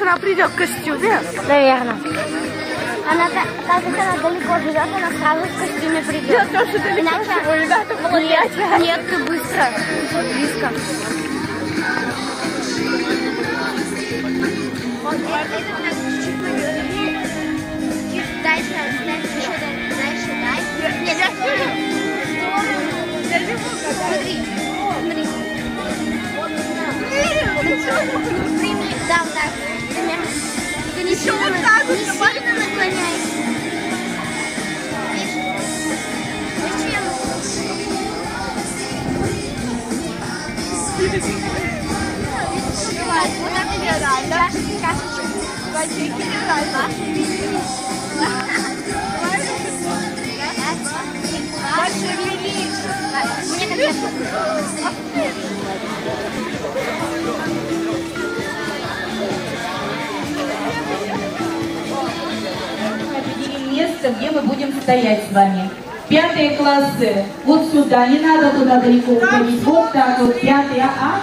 она придет в костюме? Наверное. Так как она далеко живет, она сразу в костюме придет. Дело в том, что далеко всего, ребята, молодец. Нет, ты быстро. Близко. Дальше, еще дальше, дай. Нет, смотри. Да, вот так. Ты не сильно наклоняйся. Вот так и делай. Чашечку. Мне конфетку. Определим место, где мы будем стоять с вами. 5 классы вот сюда, не надо туда далеко уходить. Вот так вот, 5 А.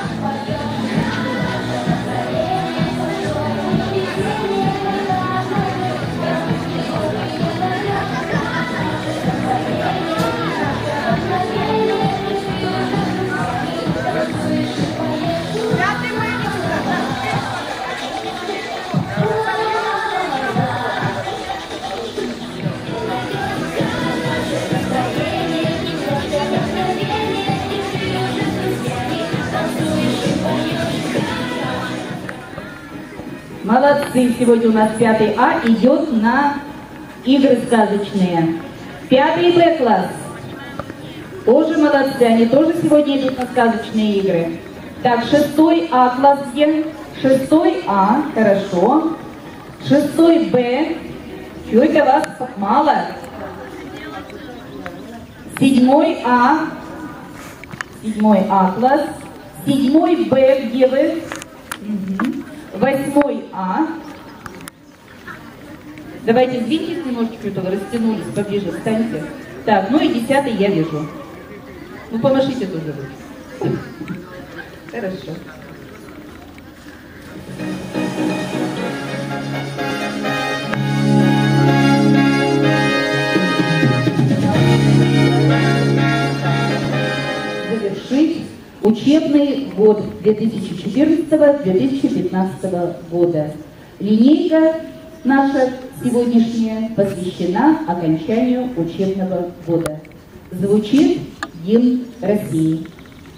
Молодцы, сегодня у нас 5 А идет на игры сказочные. 5 Б класс. Тоже молодцы, они тоже сегодня идут на сказочные игры. Так, 6 А класс где? 6 А, хорошо. 6 Б, чуйка, вас мало. 7 А, 7 А класс. 7 Б, где вы? 8 А. Давайте сдвиньтесь немножечко, что вы растянулись, поближе встаньте. Так, ну и 10 я вижу. Ну помашите тоже вы. Хорошо. Завершить учебный год 2014-2015 года. Линейка наша сегодняшняя посвящена окончанию учебного года. Звучит гимн России.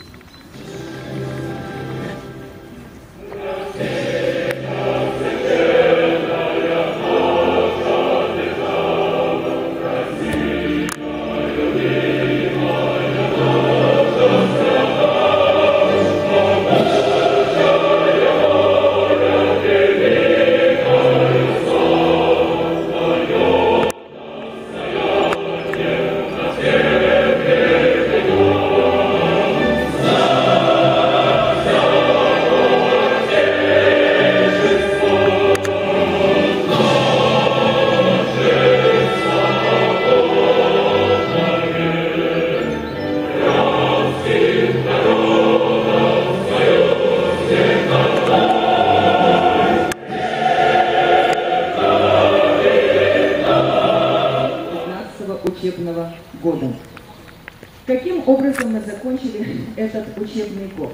Учебного года. Каким образом мы закончили этот учебный год?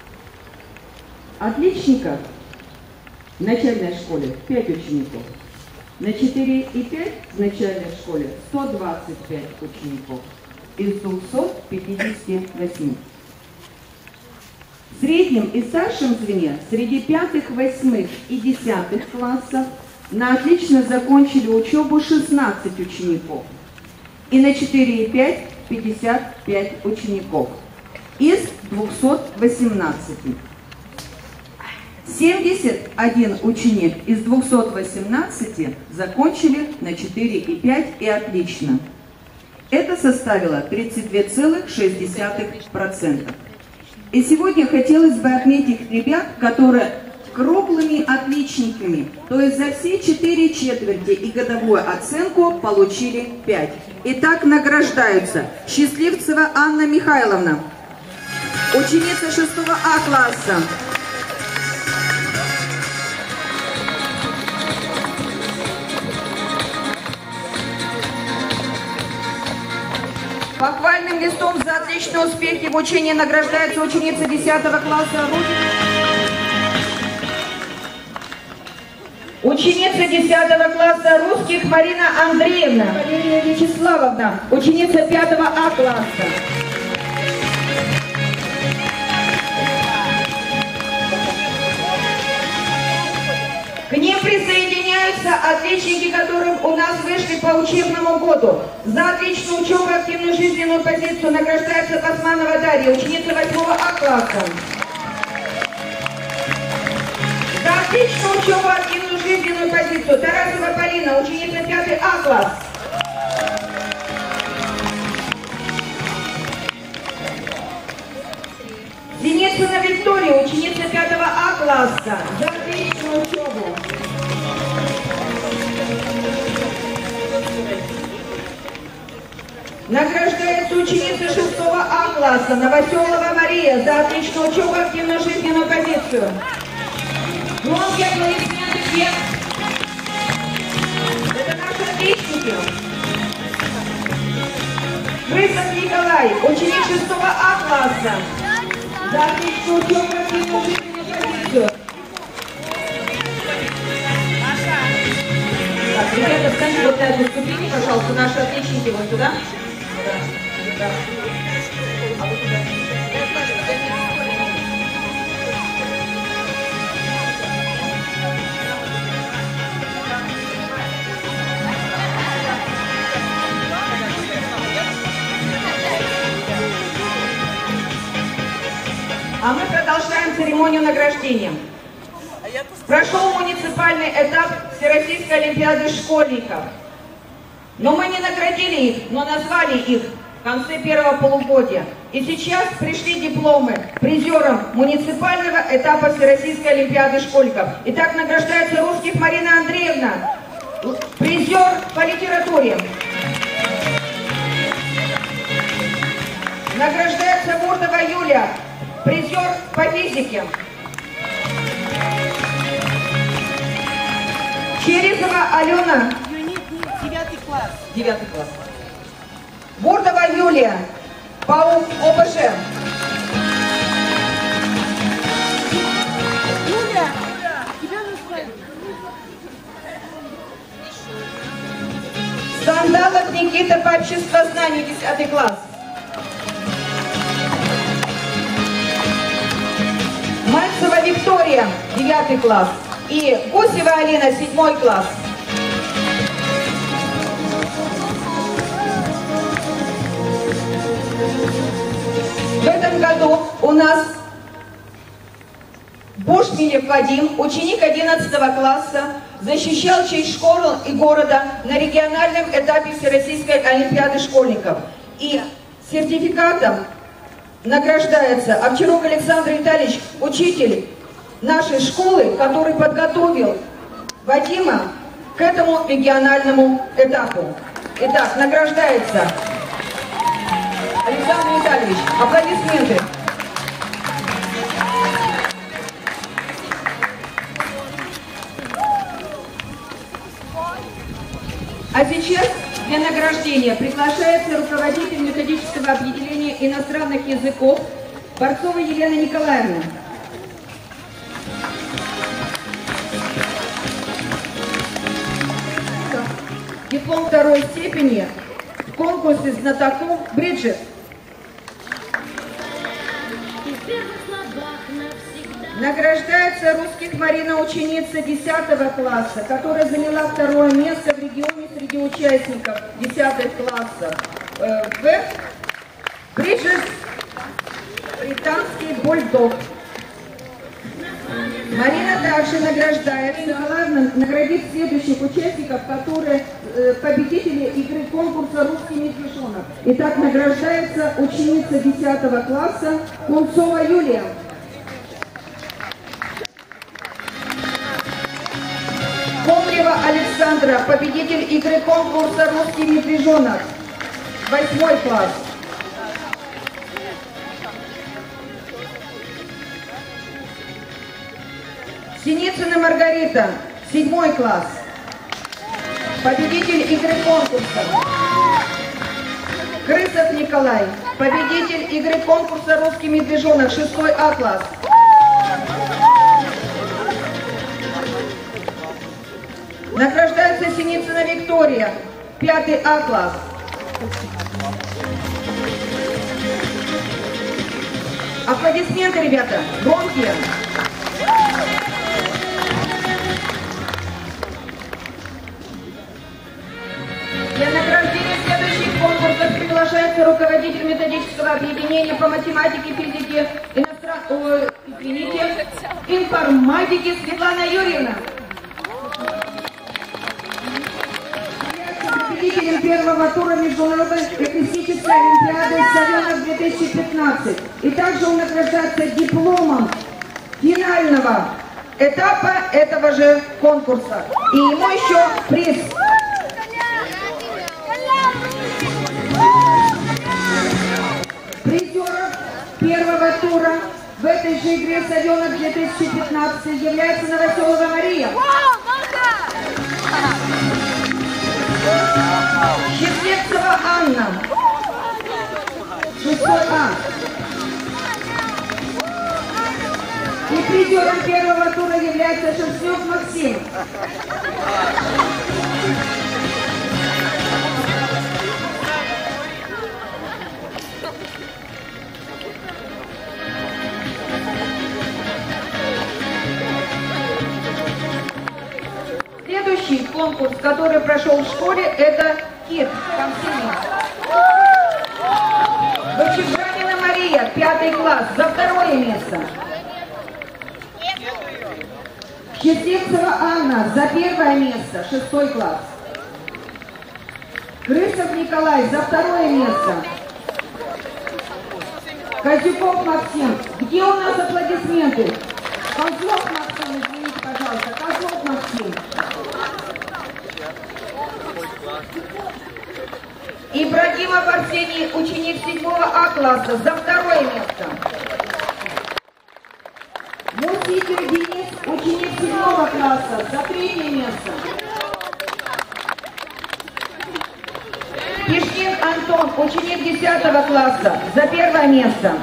Отличников в начальной школе 5 учеников, на 4,5 в начальной школе 125 учеников из 258. В среднем и старшем звене среди 5, 8 и 10 классов на отлично закончили учебу 16 учеников. И на 4,5 55 учеников из 218. 71 ученик из 218 закончили на 4,5 и отлично. Это составило 32,6%. И сегодня хотелось бы отметить ребят, которые круглыми отличниками, то есть за все 4 четверти и годовую оценку получили 5. Итак, награждаются Счастливцева Анна Михайловна, ученица 6 А класса. листом за отличные успехи в учении награждается ученица 10 класса. Ученица 10 класса русских Марина Андреевна, Валерия Вячеславовна, ученица 5 А класса. К ним присоединяются отличники, которым у нас вышли по учебному году. За отличную учебу и активную жизненную позицию награждается Басманова Дарья, ученица 8 А класса. За отличную учебу и активную жизненную позицию Тарасова Полина, ученица 5 А класс. Синицына Виктория, ученица 5 А класса, за отличную учебу. Награждается ученица 6 А класса Новоселова Мария за отличную учебу и активную жизненную позицию. Громкие аплодисменты всем. Это наши отличники. Крысов Николай, ученик 6 А класса. За отличную учебу и активную жизненную позицию. Так, ребята, встаньте вот на эту ступень, пожалуйста, наши отличники вот сюда. Да. А вот сюда. А мы продолжаем церемонию награждения. Прошел муниципальный этап Всероссийской олимпиады школьников. Но мы не наградили их, но назвали их в конце первого полугодия. И сейчас пришли дипломы призерам муниципального этапа Всероссийской олимпиады школьников. Итак, награждается русских Марина Андреевна, призер по литературе. Награждается Муртова Юлия, призер по физике. Черезова Алена. 9 класс. 9 класс. Бурдова Юлия по ОБЖ. Юля, тебя назвали. Сандалов Никита по обществознанию, 10 класс. Мальцева Виктория, 9 класс. И Гусева Алина, 7 класс. В этом году у нас Бушмилев Вадим, ученик 11 класса, защищал честь школы и города на региональном этапе Всероссийской олимпиады школьников. И сертификатом награждается Овчарук Александр Витальевич, учитель нашей школы, который подготовил Вадима к этому региональному этапу. Итак, награждается Александр Витальевич. Аплодисменты. А сейчас для награждения приглашается руководитель методического объединения иностранных языков Борцова Елена Николаевна. Диплом второй степени в конкурсе знатоков Бриджит. Награждается русских Марина, ученица 10 класса, которая заняла 2 место в регионе среди участников 10 классов. Бриджит, британский бульдог. Марина также награждается. Главное, наградит следующих участников, которые победители игры конкурса «Русский медвежонок». Итак, награждается ученица 10 класса Кунцова Юлия. Комлева Александра, победитель игры конкурса «Русский медвежонок», 8 класс. Синицына Маргарита, 7 класс, победитель игры конкурса. Крысов Николай, победитель игры конкурса «Русский медвежонок», 6 А класс. Награждается Синицына Виктория, 5 А класс. Аплодисменты, ребята, громкие. Для награждения следующих конкурсов приглашается руководитель методического объединения по математике, физике, информатике Светлана Юрьевна. Победителем первого тура международной экономической олимпиады «Совенок 2015». И также он награждается дипломом финального этапа этого же конкурса. И ему еще приз. Призером первого тура в этой же игре «Совенок 2015» является Новоселова Мария. Щербецова Анна, 6 А. И призером первого тура является Шерстнев Максим. Следующий конкурс, который прошел в школе, это КИР. Вачежанина Мария, 5 класс, за 2 место. Щербецова Анна, за 1 место, 6 класс. Крысов Николай, за 2 место. Козюков Максим. Где у нас аплодисменты? Козлов Максим, извините, пожалуйста. Козлов Максим. Ибрагимов Арсений, ученик 7 А класса, за 2 место. Муситель Денис, ученик 7 класса, за 3 место. Пешкин Антон, ученик 10 класса, за 1 место.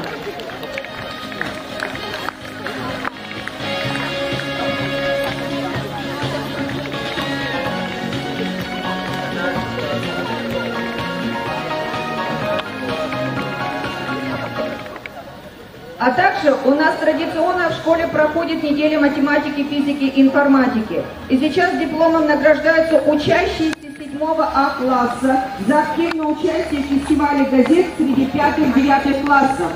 А также у нас традиционно в школе проходит неделя математики, физики и информатики. И сейчас дипломом награждаются учащиеся 7 А класса за активное участие в фестивале газет среди 5-9 классов.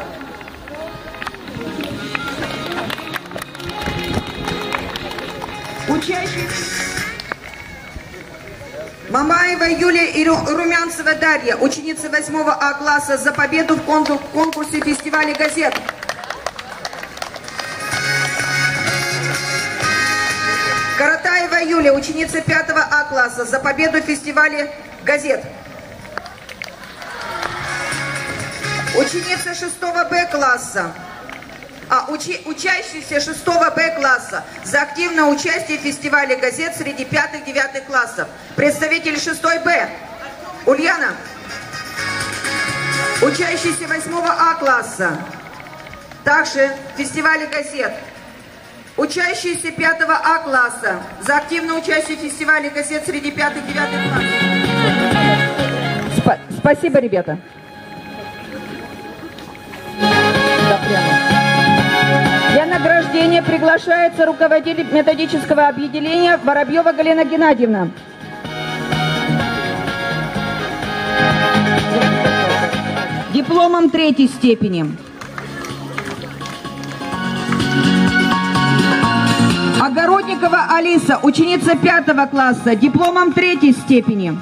Учащиеся Мамаева Юлия и Румянцева Дарья, ученица 8 А класса, за победу в конкурсе фестиваля газет. Каратаева Юлия, ученица 5 А класса, за победу в фестивале газет. Ученица 6 Б класса, учащийся 6 Б класса, за активное участие в фестивале газет среди 5-9 классов. Представитель 6 Б Ульяна, учащийся 8 А класса, также в фестивале газет. Учащиеся 5 А класса, за активное участие в фестивале газет среди 5-9 классов. Спасибо, ребята. Для награждения приглашается руководитель методического объединения Воробьева Галина Геннадьевна. Дипломом 3-й степени. Огородникова Алиса, ученица 5 класса, дипломом 3-й степени.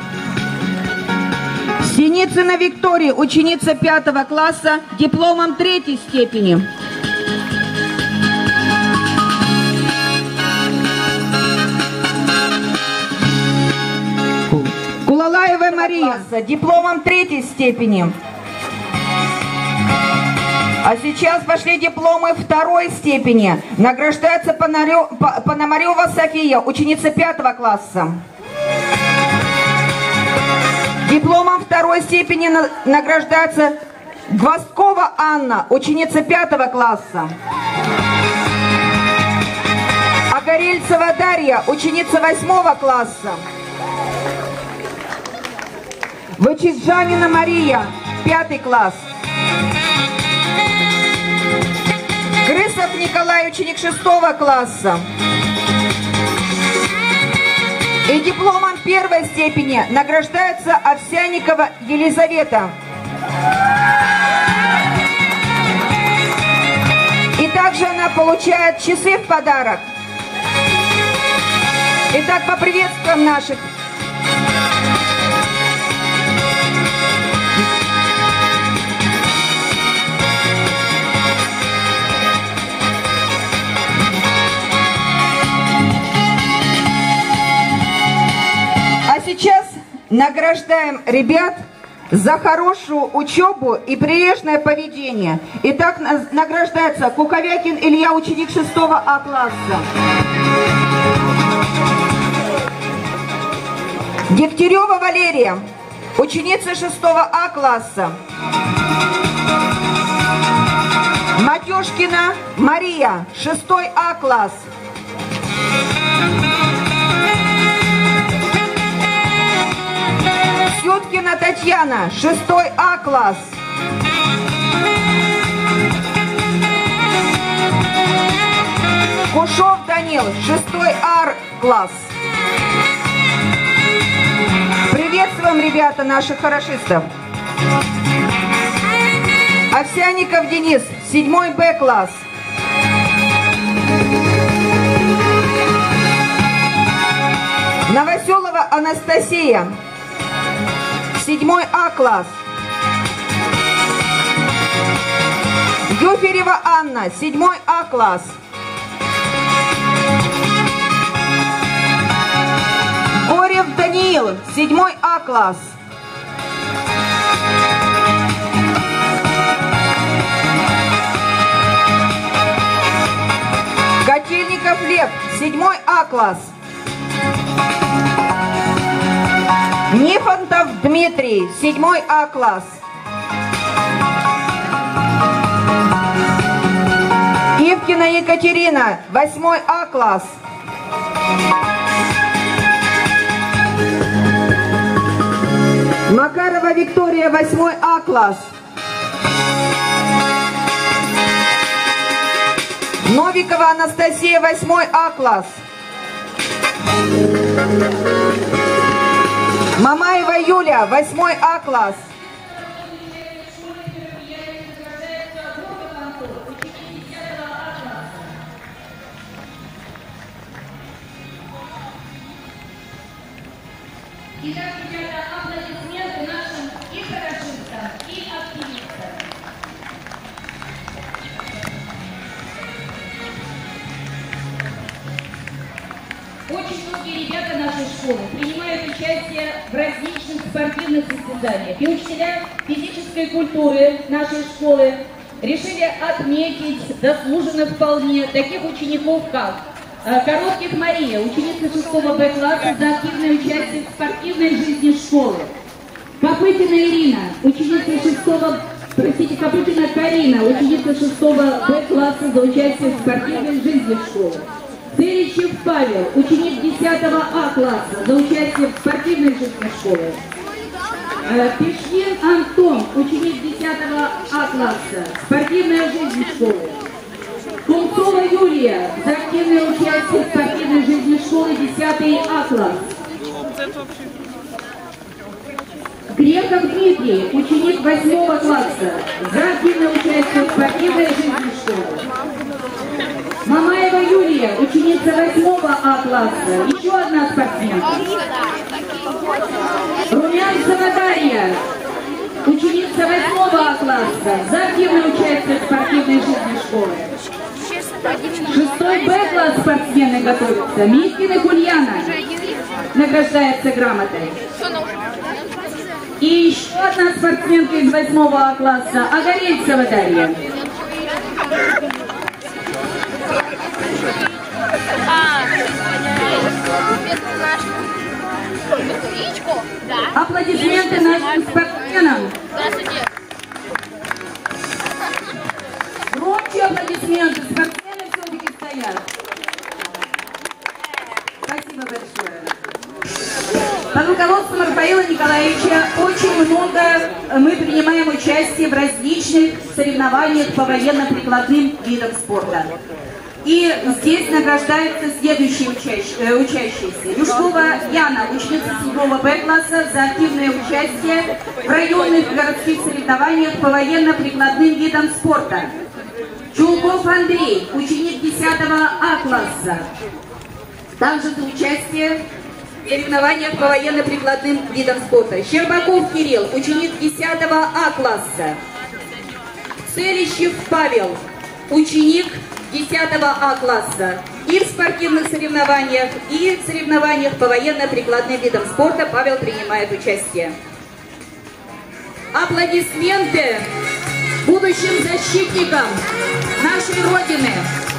Синицына Виктория, ученица 5 класса, дипломом 3-й степени. Кулалаева Мария, дипломом 3-й степени. А сейчас пошли дипломы 2-й степени. Награждается Пономарева София, ученица 5 класса. Дипломом второй степени награждается Гвоздкова Анна, ученица 5 класса. Огорельцева Дарья, ученица 8 класса. Вычезжанина Мария, 5 класс. Крысов Николай, ученик 6 класса. И дипломом 1 степени награждается Овсянникова Елизавета. И также она получает часы в подарок. Итак, поприветствуем наших. А сейчас награждаем ребят за хорошую учебу и прилежное поведение. Итак, награждается Куковякин Илья, ученик 6 А класса. Дегтярева Валерия, ученица 6 А класса. Матюшкина Мария, 6 А класс. Сюткина Татьяна, 6 А класс. Кушов Данил, 6 А класс. Приветствуем, ребята, наших хорошистов. Овсянников Денис, 7 Б класс. Новоселова Анастасия, 7 А класс. Юферева Анна, 7 А класс. Горев Даниил, 7 А класс. Котельников Лев, 7 А класс. Нифонтов Дмитрий, 7 А класс. Ивкина Екатерина, 8 А класс. Макарова Виктория, 8 А класс. Новикова Анастасия, 8 А класс. Мамаева Юля, 8 А класс. Итак, ребята, аплодисменты нашим и хорошистам, и активистам. Очень многие ребята нашей школы принимают участие в различных спортивных состязаниях. И учителя физической культуры нашей школы решили отметить заслуженно вполне таких учеников, как Коротких Мария, ученица 6 Б класса, за активное участие в спортивной жизни школы. Копытина Ирина, ученица Копытина Карина, ученица 6 Б класса, за участие в спортивной жизни школы. Целичев Павел, ученик 10 А класса, за участие в спортивной жизни школы. Пешкин Антон, ученик 10 А класса, спортивная жизнь школы. Кунцова Юлия, за активное участие в спортивной жизни школы 10 А класс. Греков Дмитрий, ученик 8 класса, за активное участие в спортивной жизни школы. Мамаева Юлия, ученица 8 А класса, еще одна спортсменка. Румянцева Дарья, ученица 8 А класса, за активное участие в спортивной жизни школы. 6 Б класс спортсмены готовятся. Миткина Ульяна награждается грамотой. И еще одна спортсменка из 8 А класса, Огорельцева Дарья. Аплодисменты. Аплодисменты нашим спортсменам. Громче аплодисменты. Спортсмены все-таки стоят. Спасибо большое. Под руководством Рафаэла Николаевича очень много мы принимаем участие в различных соревнованиях по военно-прикладным видам спорта. И здесь награждаются следующие учащиеся. Юшкова Яна, ученица 7 Б-класса, за активное участие в районных городских соревнованиях по военно-прикладным видам спорта. Чулков Андрей, ученик 10 А-класса, также за участие в соревнованиях по военно-прикладным видам спорта. Щербаков Кирилл, ученик 10 А-класса. Целищев Павел, ученик 10 А-класса. И в спортивных соревнованиях, и в соревнованиях по военно-прикладным видам спорта Павел принимает участие. Аплодисменты будущим защитникам нашей Родины.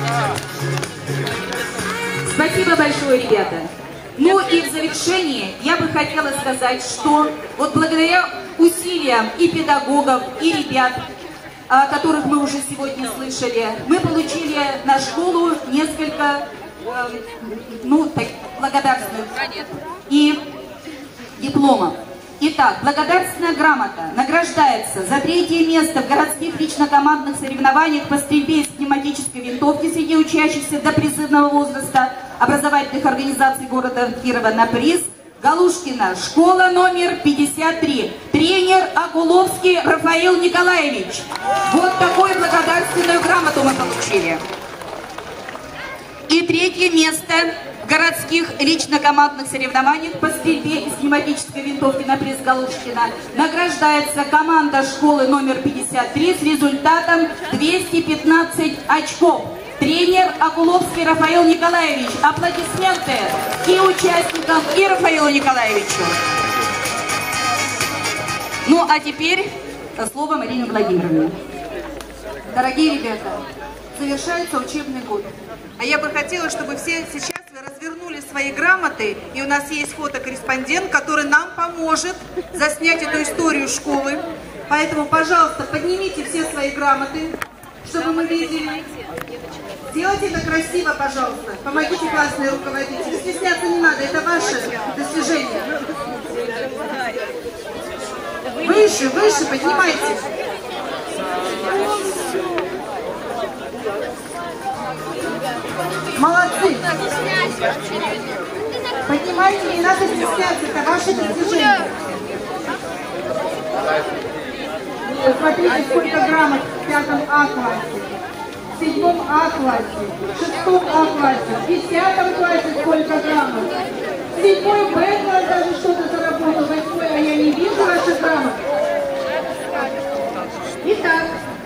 Спасибо большое, ребята. Ну и в завершении я бы хотела сказать, что вот благодаря усилиям и педагогов, и ребят, о которых мы уже сегодня слышали, мы получили на школу несколько благодарственных и дипломов. Итак, благодарственная грамота награждается за 3-е место в городских лично-командных соревнованиях по стрельбе из пневматической винтовки среди учащихся до призывного возраста образовательных организаций города Кирова на приз Галушкина, школа номер 53, тренер Акуловский Рафаэл Николаевич. Вот такую благодарственную грамоту мы получили. И 3-е место в городских лично-командных соревнованиях по стрельбе из пневматической винтовки на приз Галушкина награждается команда школы номер 53 с результатом 215 очков. Тренер Акуловский Рафаэл Николаевич. Аплодисменты и участникам, и Рафаэлу Николаевичу. Ну а теперь слово Марине Владимировне. Дорогие ребята, завершается учебный год. А я бы хотела, чтобы все сейчас вы развернули свои грамоты, и у нас есть фотокорреспондент, который нам поможет заснять эту историю школы. Поэтому, пожалуйста, поднимите все свои грамоты, чтобы мы видели. Сделайте это красиво, пожалуйста. Помогите классные руководители. Стесняться не надо, это ваше достижение. Выше, выше, поднимайте. Молодцы. Поднимайте, не надо стесняться, это ваше достижение. Посмотрите, сколько грамот в 5 А-классе, в 7 А-классе, в 6 А-классе, в 10 классе сколько грамот. 7 Б-класс даже что-то заработал, 8, а я не вижу ваших грамот. Итак,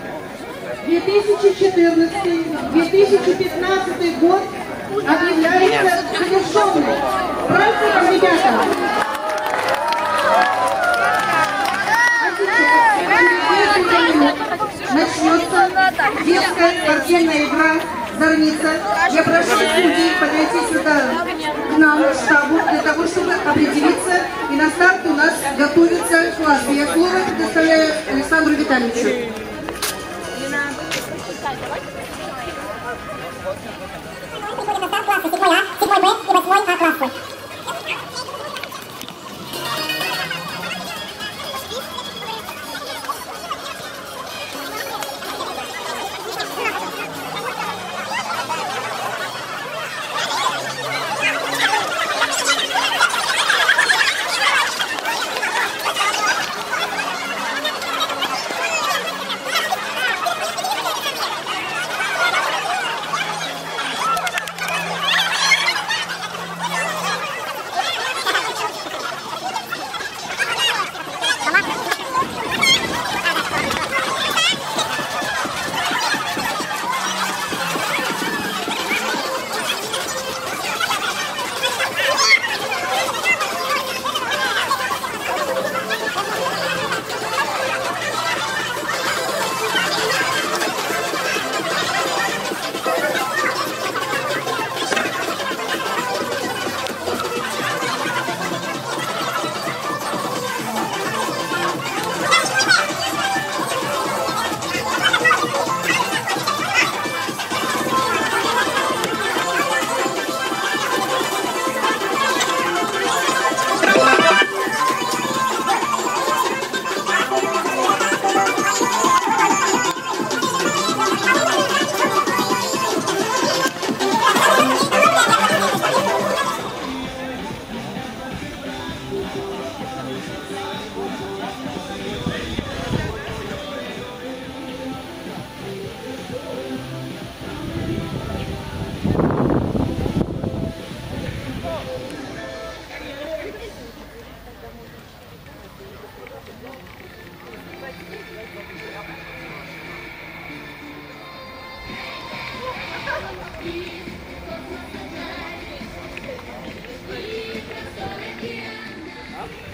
2014-2015 год объявляется завершенным. Праздником, ребята! Начнется детская спортивная игра «Зорница». Я прошу судей подойти сюда к нам, в штабу, для того, чтобы определиться. И на старт у нас готовится класс. Я слово предоставляю Александру Витальевичу.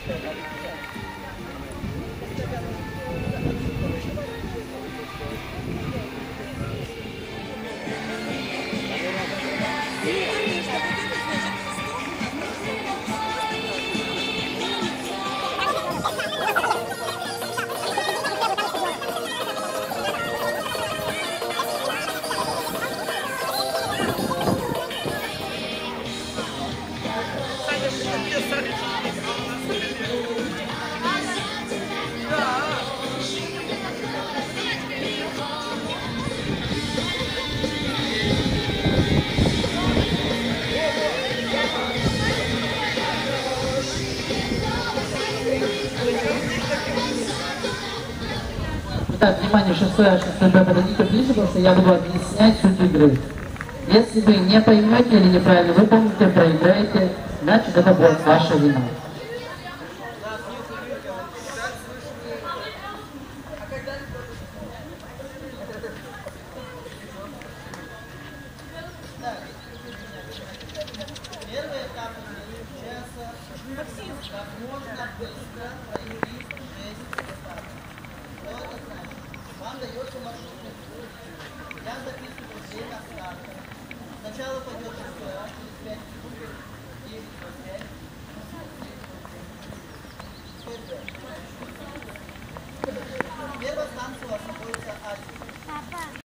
Так, внимание, 6А, 6Б, подойдите ближе, потому что я буду объяснять суть игры. Если вы не поймете или неправильно выполните, проиграете, значит это будет ваша вина. Первый этап заключается, как можно быстро проявить 6 этапов. Что это значит? Вам дается маршрутный путь. Я записываю время старта. Сначала пойдет 6А, через 5 секунд 9, 5, 6, 7. Первая станция у вас находится 1.